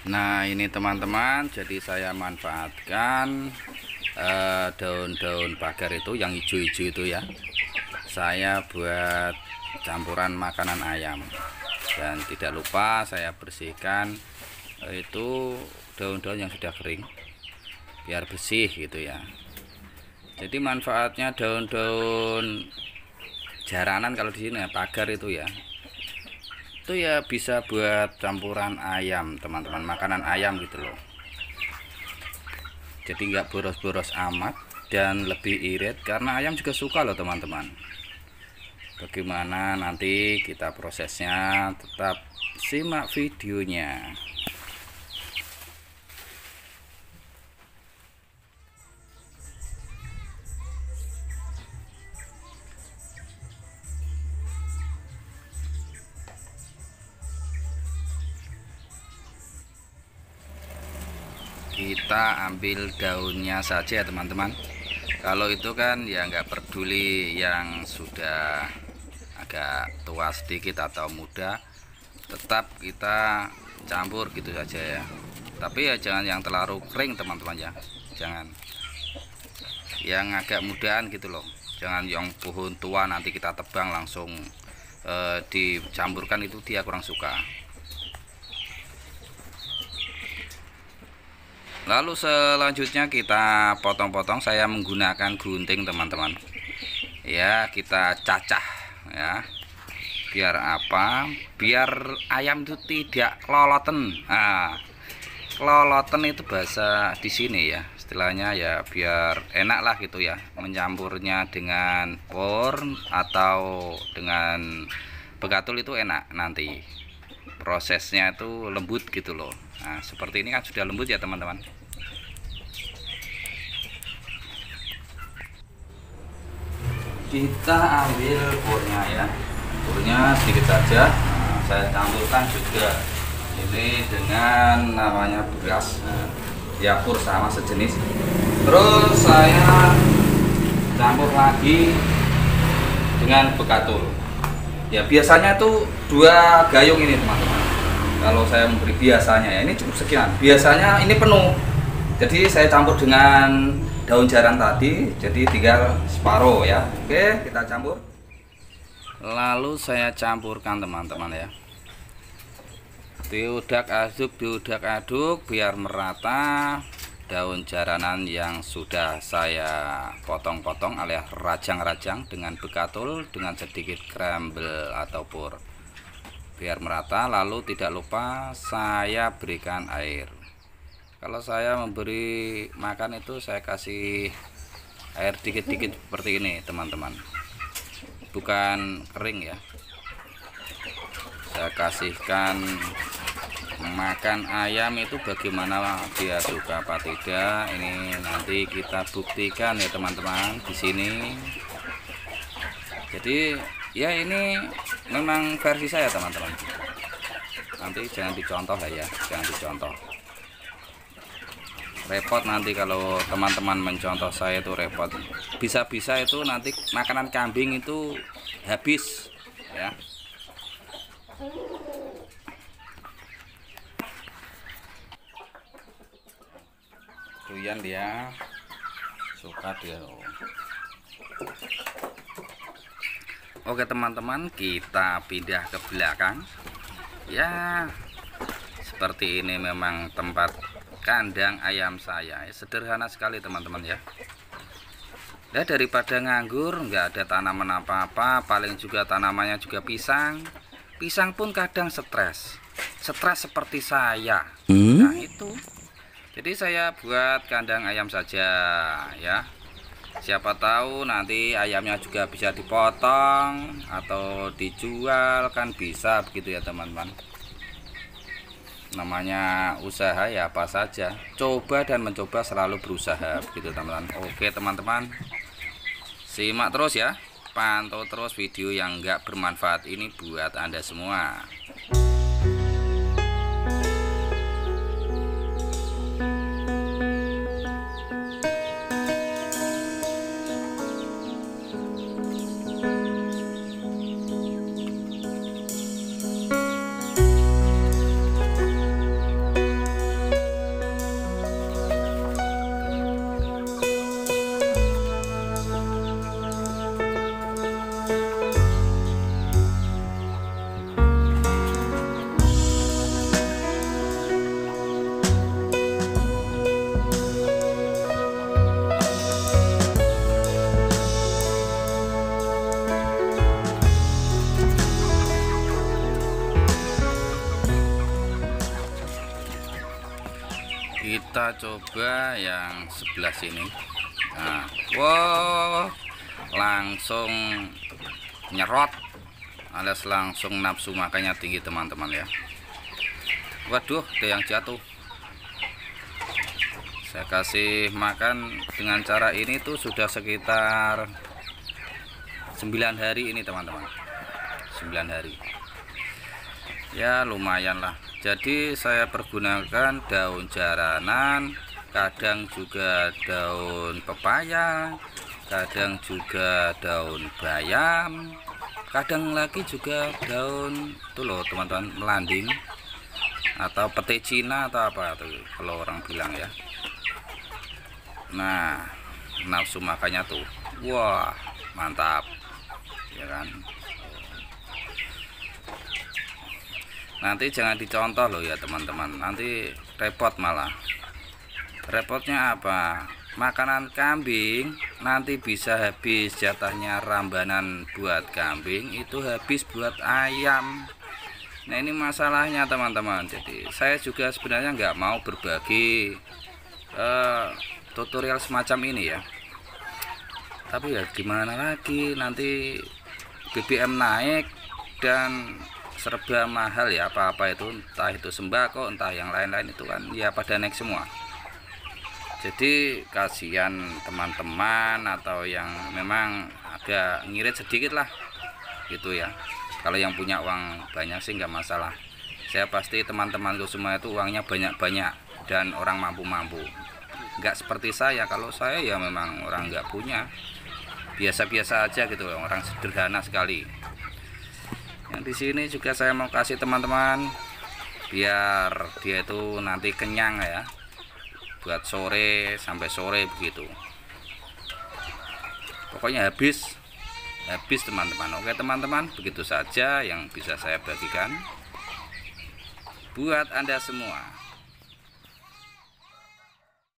Nah ini teman-teman, jadi saya manfaatkan daun-daun pagar itu yang hijau-hijau itu ya, saya buat campuran makanan ayam. Dan tidak lupa saya bersihkan itu daun-daun yang sudah kering biar bersih gitu ya. Jadi manfaatnya daun-daun jaranan kalau di sini ya, pagar itu ya bisa buat campuran ayam teman-teman, makanan ayam gitu loh. Jadi nggak boros-boros amat dan lebih irit karena ayam juga suka loh teman-teman. Bagaimana nanti kita prosesnya, tetap simak videonya. Kita ambil daunnya saja ya teman-teman. Kalau itu kan ya nggak peduli yang sudah agak tua sedikit atau muda, tetap kita campur gitu saja ya. Tapi ya jangan yang terlalu kering teman-teman ya, jangan yang agak mudahan gitu loh, jangan yang pohon tua nanti kita tebang langsung dicampurkan, itu dia kurang suka. Lalu selanjutnya kita potong-potong, saya menggunakan gunting teman-teman ya, kita cacah ya. Biar apa? Biar ayam itu tidak keloloten. Nah, keloloten itu bahasa di sini ya, istilahnya ya, biar enak lah gitu ya, mencampurnya dengan por atau dengan bekatul itu enak, nanti prosesnya itu lembut gitu loh. Nah seperti ini kan sudah lembut ya teman-teman. Kita ambil pornya ya, pornya sedikit saja. Nah, saya campurkan juga ini dengan namanya beras ya, pur sama sejenis. Terus saya campur lagi dengan bekatul ya, biasanya tuh 2 gayung ini teman-teman. Kalau saya memberi biasanya ya, ini cukup sekian, biasanya ini penuh. Jadi saya campur dengan daun jarang tadi, jadi tinggal separuh ya. Oke, kita campur. Lalu saya campurkan teman-teman ya, diudak-aduk biar merata daun jaranan yang sudah saya potong-potong alias rajang-rajang dengan bekatul dengan sedikit crumble atau pur, biar merata. Lalu tidak lupa saya berikan air. Kalau saya memberi makan itu saya kasih air dikit-dikit seperti ini teman-teman, bukan kering ya. Saya kasihkan makan ayam itu bagaimana dia suka apa tidak, ini nanti kita buktikan ya teman-teman di sini. Jadi ya ini memang versi saya teman-teman, nanti jangan dicontoh lah ya, jangan dicontoh, repot nanti kalau teman-teman mencontoh saya itu repot, bisa-bisa itu nanti makanan kambing itu habis ya. Doyan dia, suka dia. Oke teman-teman, kita pindah ke belakang ya. Seperti ini memang tempat kandang ayam saya, sederhana sekali teman-teman ya. Nah, daripada nganggur nggak ada tanaman apa-apa, paling juga tanamannya juga pisang. Pisang pun kadang stres seperti saya. Nah itu, jadi saya buat kandang ayam saja ya. Siapa tahu nanti ayamnya juga bisa dipotong atau dijual, kan bisa begitu ya teman-teman. Namanya usaha ya, apa saja coba dan mencoba, selalu berusaha begitu teman-teman. Oke teman-teman, simak terus ya, pantau terus video yang enggak bermanfaat ini buat Anda semua. Kita coba yang sebelah sini. Nah, wow, langsung nyerot alias langsung nafsu makannya tinggi teman-teman ya. Waduh, ada yang jatuh. Saya kasih makan dengan cara ini tuh sudah sekitar 9 hari ini teman-teman. 9 hari ya, lumayan lah. Jadi saya pergunakan daun jaranan, kadang juga daun pepaya, kadang juga daun bayam, kadang lagi juga daun itu loh teman-teman, melanding atau pete Cina atau apa tuh kalau orang bilang ya. Nah, nafsu makannya tuh wah mantap ya kan. Nanti jangan dicontoh loh ya teman-teman, nanti repot malah. Repotnya apa? Makanan kambing nanti bisa habis, jatahnya rambanan buat kambing itu habis buat ayam. Nah ini masalahnya teman-teman. Jadi saya juga sebenarnya nggak mau berbagi tutorial semacam ini ya, tapi ya gimana lagi, nanti BBM naik dan serba mahal ya, apa-apa itu, entah itu sembako entah yang lain-lain itu kan ya pada naik semua. Jadi kasihan teman-teman atau yang memang agak ngirit sedikit lah gitu ya. Kalau yang punya uang banyak sih nggak masalah. Saya pasti teman-temanku semua itu uangnya banyak-banyak dan orang mampu-mampu. Nggak seperti saya, kalau saya ya memang orang nggak punya, biasa-biasa aja gitu, orang sederhana sekali. Yang di sini juga saya mau kasih teman-teman biar dia itu nanti kenyang ya, buat sore sampai sore begitu. Pokoknya habis teman-teman. Oke teman-teman, begitu saja yang bisa saya bagikan buat Anda semua.